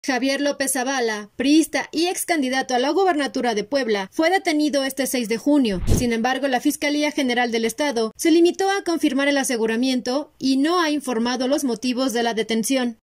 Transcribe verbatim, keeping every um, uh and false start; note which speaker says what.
Speaker 1: Javier López Zavala, priista y ex candidato a la gobernatura de Puebla, fue detenido este seis de junio. Sin embargo, la Fiscalía General del Estado se limitó a confirmar el aseguramiento y no ha informado los motivos de la detención.